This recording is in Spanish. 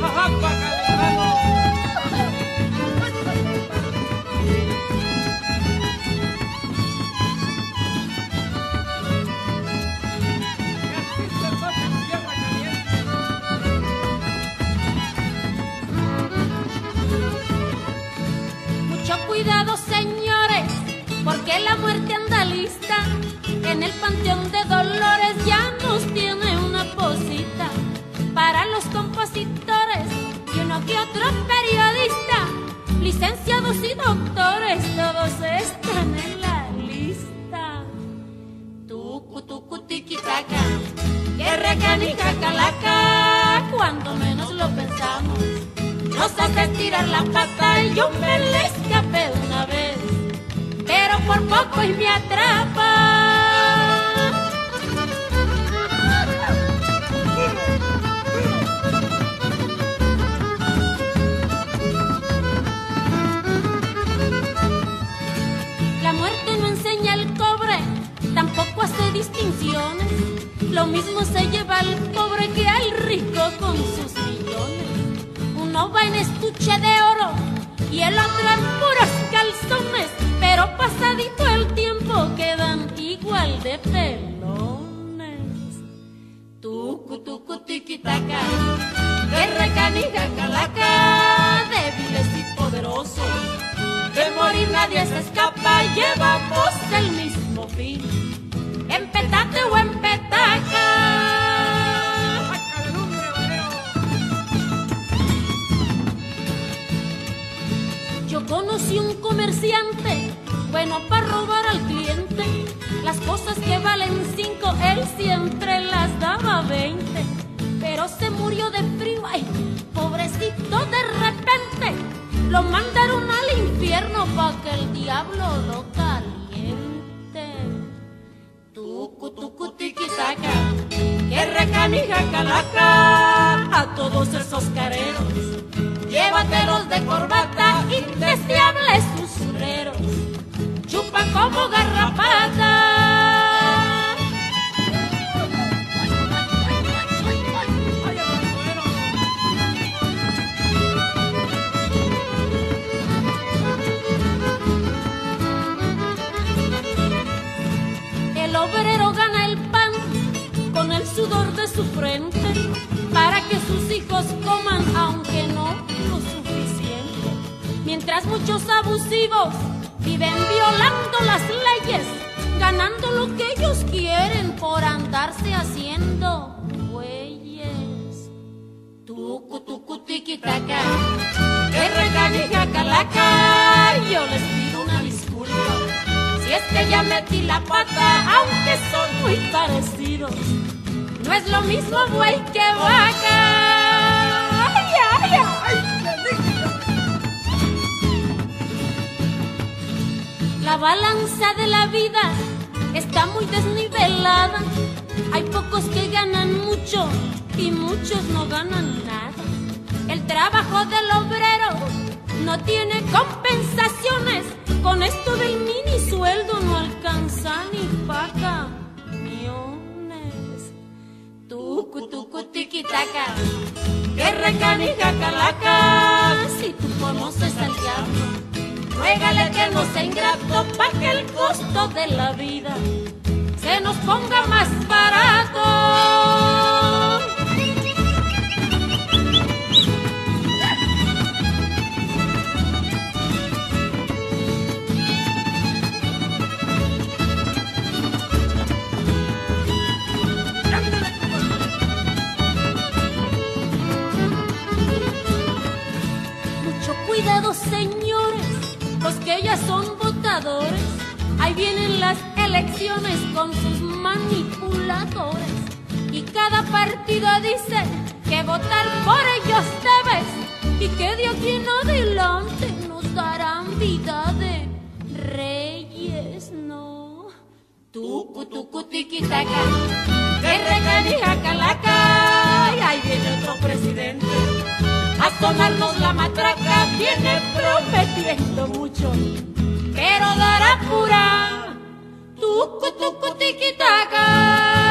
Cuidado, señores, porque la muerte anda lista. En el Panteón de Dolores ya nos tiene una posita. Para los compositores y uno que otro periodista, licenciados y doctores, todos están en la lista. Tucu, tucu, tiquitaca, que recanica calaca, cuando menos lo pensamos nos hace tirar la pata. Y yo me le escapé una vez, pero por poco y me atrapa. La muerte no enseña el cobre, tampoco hace distinciones. Lo mismo se lleva al pobre que al rico con sus millones. Uno va en estuche de oro y el otro en puros calzones, pero pasadito el tiempo quedan igual de pelones. Tucu, tucu, tiquitaca, que recanija calaca, débiles y poderosos, de morir nadie se escapa, llevamos el mismo fin, en petate o en petaca. Yo conocí un comerciante, bueno para robar al cliente. Las cosas que valen 5, él siempre las daba 20. Pero se murió de frío, ay, pobrecito, de repente lo mandaron al infierno pa' que el diablo lo caliente. Tucu, tucu, tiquitaca, que recanija calaca, a todos esos careros llévatelos de corbata, indeseables usureros, chupan como garrapata. El obrero gana el pan con el sudor de su frente, para que sus hijos coman, aunque no lo suficiente. Mientras muchos abusivos viven violando las leyes, ganando lo que ellos quieren por andarse haciendo güeyes. Tucu, tucu, tiquitaca, que recanija calaca, yo les pido una disculpa si es que ya metí la pata, aunque son muy parecidos. No es lo mismo buey que vaca. ¡Ay, ay, ay! La balanza de la vida está muy desnivelada. Hay pocos que ganan mucho y muchos no ganan nada. El trabajo del obrero no tiene compensaciones. Con esto del mini sueldo no alcanza ni pa' camiones. Tucu, tucu, tiquitaca, que recanija calaca, si tú conoces al diablo, ruégale que no sea ingrato, pa' que el costo de la vida se nos ponga más barato. Cuidado, señores, los que ya son votadores, ahí vienen las elecciones con sus manipuladores. Y cada partido dice que votar por ellos debes, y que de aquí en adelante nos darán vida de reyes, no. Tucu, tucu, tiquitaca, que recanija calaca, y ahí viene otro presidente a sonarnos la matraca. Viene prometiendo mucho, pero dará pura. Tucu, tucu, tiquitaca.